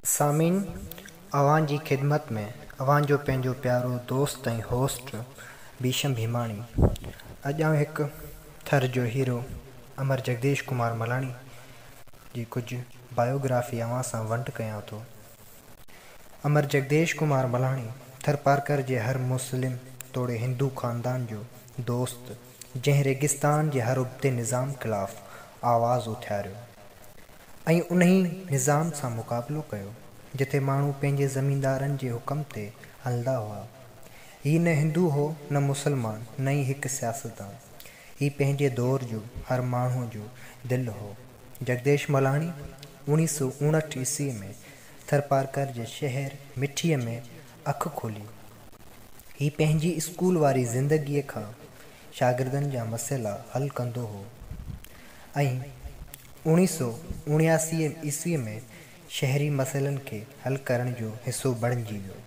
सामीन अवां जी ख़िदमत में अवां जो पंहिंजो प्यारो दोस्त ऐं होस्ट भीषम भीमाणी। अॼु आउं हिकु थर जो हीरो अमर जगदीश कुमार मलाणी जी कुझु बायोग्राफी अवां सां वंड कयां थो। अमर जगदीश कुमार मलाणी थरपारकर जे हर मुस्लिम तोड़े हिंदू ख़ानदान जो दोस्त, जंहिं रेगिस्तान जे हर उबते निज़ाम ख़िलाफ़ आवाज़ उथियारियो ऐं उन्ही निज़ाम सां मुक़ाबिलो कयो जिथे माण्हू पंहिंजे ज़मींदारनि जे हुकम ते हलंदा हुआ। हीउ न हिंदू हो न मुसलमान, न ई हिकु सियासतदान। हीउ पंहिंजे दौर जो हर माण्हूअ जो दिलि हो। जगदीश मलाणी 1959 ईस्वी में थरपारकर जे शहर मिठीअ में अखि खोली। हीउ पंहिंजी स्कूल वारी ज़िंदगीअ खां शागिर्दनि जा मसइला हल कंदो हो ऐं 1979 ईस्वीअ में शहरी मसइलनि खे हल करण जो हिसो बणिजी वियो।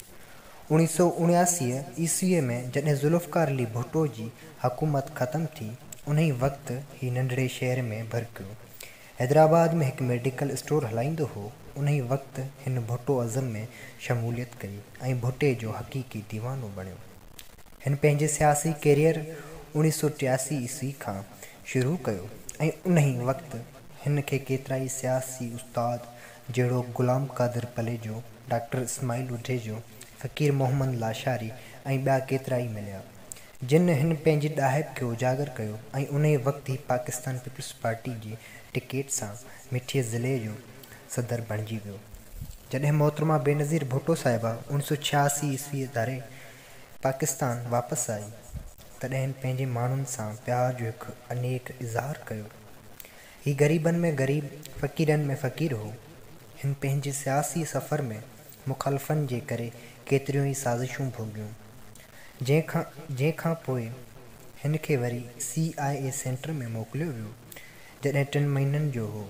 1979 ईस्वीअ में जॾहिं ज़ुल्फ़िकार अली भुट्टो जी हुकूमत ख़तमु थी, उन वक़्तु ही नंढड़े शहर में भरकियो हैदराबाद में हिकु मेडिकल स्टोर हलाईंदो हो। उन वक़्तु हिन भुट्टो अज़म में शमूलियत कई ऐं भुट्टे जो हक़ीक़ी दीवानो बणियो। हिन पंहिंजे सियासी कैरियर 1983 ईस्वी खां शुरू कयो ऐं उन वक़्तु हिन खे केतिरा ई सियासी उस्ताद जहिड़ो ग़ुलाम क़ादिर पलेजो, डॉक्टर इस्माइल उधेजो, फ़कीर मोहम्मद लाशारी ऐं ॿिया केतिरा ई मिलिया, जिन हिन पंहिंजी ॾाहिप खे उजागर कयो ऐं उन वक़्तु ई पाकिस्तान पीपल्स पार्टी जी टिकट सां मिठीअ ज़िले जो सदर बणिजी वियो। जॾहिं मोहतरमा बेनज़ीर भुट्टो साहिबा 1986 ईस्वी धारे पाकिस्तान वापसि आई, तॾहिं हिन पंहिंजे माण्हुनि सां प्यार जो हिकु अनेक इज़हार कयो। ही ग़रीबनि में ग़रीब, फ़क़ीरनि में फ़क़ीर हो। हिन पंहिंजे सियासी सफ़र में मुख़ालफ़नि जे करे केतिरियूं ई साज़िशूं भोॻियूं, जंहिंखां पोइ हिन खे वरी CIA सेंटर में मोकिलियो वियो जॾहिं 3 महीननि जो हो,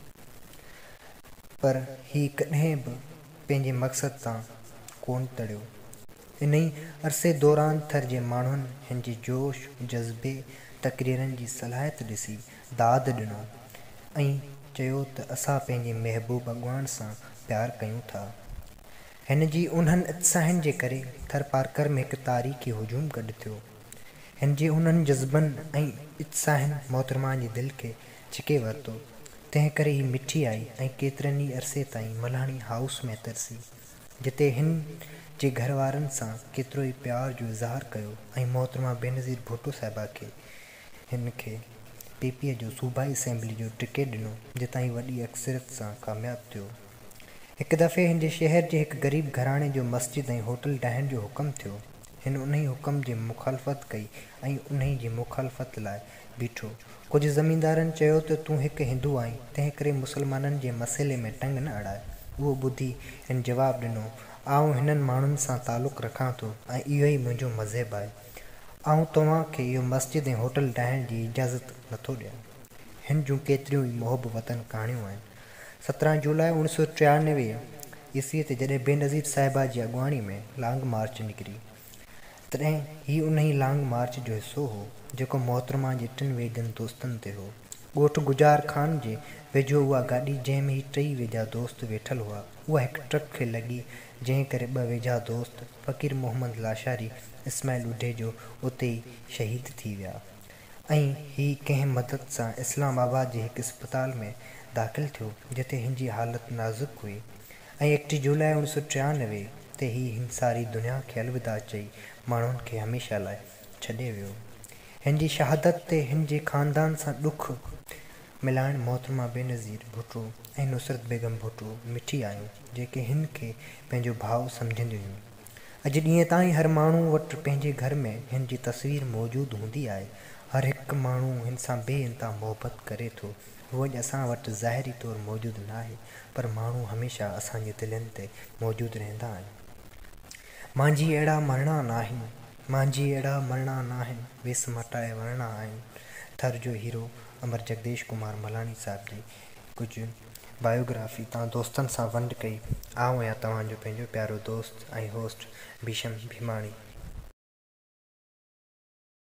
पर ही कॾहिं बि पंहिंजे मक़सद तां कोन तड़ियो। इन ई अरसे दौरान थर जे माण्हुनि हिन जे जोश, जज़्बे, तक़रीरनि जी सलाहियत ॾिसी दाद ॾिनो ऐं चयो त असां पंहिंजे महबूब अॻवान सां प्यार कयूं था। हिन जी उन्हनि उत्साहनि जे करे थरपारकर में हिकु तारीख़ी हुजूम गॾु थियो। हिन जे उन्हनि जज़्बनि ऐं उत्साहनि मोहतरमा जे दिलि खे छिके वरितो। तंहिं करे ही मिठी आई ऐं केतिरनि ई अरसे ताईं मलाणी हाउस में तरसी, जिते हिन जे घर वारनि सां केतिरो ई प्यार जो इज़हार कयो ऐं मोहतरमा बेनज़ीर भुट्टो साहिबा खे हिन खे PP जो सूबाई असेंबली जो टिकट ॾिनो, जितां ही वॾी अक्सरियत सां कामयाबु थियो। हिकु दफ़े हिन जे शहर जे हिकु ग़रीब घराणे जो मस्जिद ऐं होटल ठाहिण जो हुकम थियो। हिन उन हुकम जी मुख़ालफ़त कई ऐं उन जी मुख़ालफ़त लाइ बीठो। कुझु ज़मींदारनि चयो त तूं हिकु हिंदू आहीं, तंहिं करे मुसलमाननि जे मसइले में टंग न अड़ाए। उहो ॿुधी हिन जवाबु ॾिनो, आउं हिननि माण्हुनि सां तालुक़ु रखां थो ऐं इहो ई मुंहिंजो मज़हब आहे। आउं तव्हां खे इहो मस्जिद ऐं होटल ठाहिण जी इजाज़त नथो ॾियां। हिन जूं केतिरियूं ई मुहब वतन कहाणियूं आहिनि। 17 जुलाई 1993 ईस्वीअ ते जॾहिं बेनज़ीर साहिबा जी अॻुवाणी में लॉन्ग मार्च निकिरी, तॾहिं हीउ उन ई लॉन्ग मार्च जो हिसो हो जेको मोहतरमा जे 3 वेझनि दोस्तनि ते हो। ॻोठ गुजार खान जे वेझो उहा गाॾी जंहिं में ही 3 वेझा दोस्त वेठल हुआ, उहा हिकु ट्रक खे लॻी, जंहिं करे 2 वेझा दोस्त फ़कीर मोहम्मद लाशारी, इस्माइल उधेजो उते ई शहीद थी विया ऐं ही कंहिं मदद सां इस्लामाबाद जे हिकु अस्पताल में दाख़िल थियो, जिथे हिन जी हालत नाज़ुक हुई ऐं 1 जुलाई 1993 ते ही हिन सारी दुनिया खे अलविदा चई माण्हुनि खे हमेशह लाइ छॾे वियो। हिन जी शहादत ते हिन जे ख़ानदान सां ॾुख मिलाइण मोहतरमा बेनज़ीर भुट्टो ऐं नुसरत बेगम भुट्टो मिठी आहियूं, जेके हिन खे पंहिंजो भाउ सम्झंदियूं हुयूं। अॼु ॾींहं ताईं हर माण्हू वटि पंहिंजे घर में हिन जी तस्वीर मौजूदु हूंदी आहे। हर हिकु माण्हू हिन सां बेइंतहा मोहबत करे थो। उहो अॼु असां वटि ज़ाहिरी तौरु मौजूदु न आहे, पर माण्हू हमेशह असांजे दिलनि ते मौजूदु रहंदा आहिनि। मांजी अहिड़ा मरणा न आहिनि, मांजी अहिड़ा मरणा न आहिनि, वेस मटाए वरणा आहिनि। थर जो हीरो अमर जगदीश कुमार मलाणी साहिब जी कुझु बायोग्राफी तव्हां दोस्तनि सां वंड कई। आउं आहियां तव्हांजो पंहिंजो प्यारो दोस्त ऐं होस्ट भीषम भीमाणी।